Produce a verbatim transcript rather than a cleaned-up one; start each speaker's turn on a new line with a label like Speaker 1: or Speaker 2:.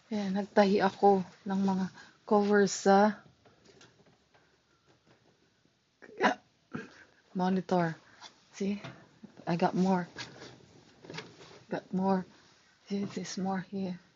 Speaker 1: Ayan, nagtahi ako ng mga covers sa ah, monitor. See, I got more. Got more. See, there's more here.